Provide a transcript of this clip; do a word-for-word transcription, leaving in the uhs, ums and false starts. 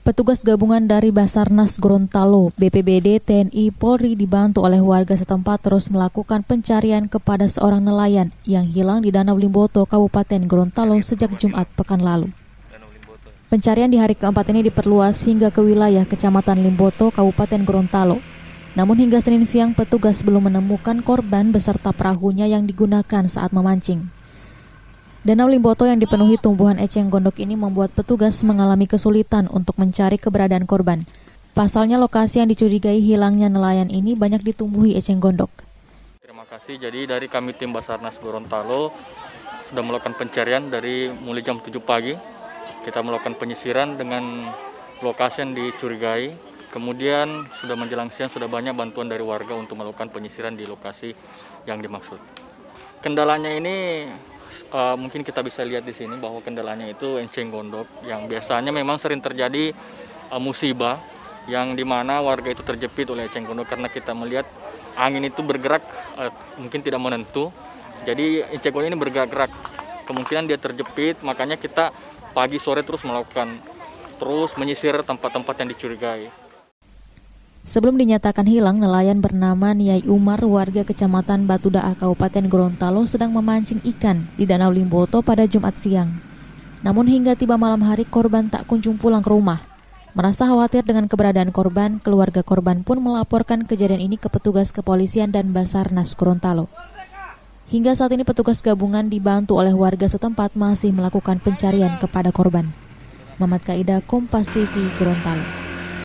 Petugas gabungan dari Basarnas Gorontalo, B P B D, T N I, Polri dibantu oleh warga setempat terus melakukan pencarian kepada seorang nelayan yang hilang di Danau Limboto, Kabupaten Gorontalo sejak Jumat pekan lalu. Pencarian di hari keempat ini diperluas hingga ke wilayah Kecamatan Limboto, Kabupaten Gorontalo. Namun hingga Senin siang petugas belum menemukan korban beserta perahunya yang digunakan saat memancing. Danau Limboto yang dipenuhi tumbuhan eceng gondok ini membuat petugas mengalami kesulitan untuk mencari keberadaan korban. Pasalnya lokasi yang dicurigai hilangnya nelayan ini banyak ditumbuhi eceng gondok. Terima kasih. Jadi dari kami tim Basarnas Gorontalo sudah melakukan pencarian dari mulai jam tujuh pagi. Kita melakukan penyisiran dengan lokasi yang dicurigai. Kemudian sudah menjelang siang sudah banyak bantuan dari warga untuk melakukan penyisiran di lokasi yang dimaksud. Kendalanya ini Uh, mungkin kita bisa lihat di sini bahwa kendalanya itu eceng gondok yang biasanya memang sering terjadi uh, musibah yang dimana warga itu terjepit oleh eceng gondok karena kita melihat angin itu bergerak uh, mungkin tidak menentu, jadi eceng gondok ini bergerak-gerak, kemungkinan dia terjepit, makanya kita pagi sore terus melakukan terus menyisir tempat-tempat yang dicurigai. Sebelum dinyatakan hilang, nelayan bernama Niai Umar, warga Kecamatan Batudaa, Kabupaten Gorontalo sedang memancing ikan di Danau Limboto pada Jumat siang. Namun hingga tiba malam hari, korban tak kunjung pulang ke rumah. Merasa khawatir dengan keberadaan korban, keluarga korban pun melaporkan kejadian ini ke petugas kepolisian dan Basarnas Gorontalo. Hingga saat ini petugas gabungan dibantu oleh warga setempat masih melakukan pencarian kepada korban. Mamat Kaida, Kompas T V, Gorontalo.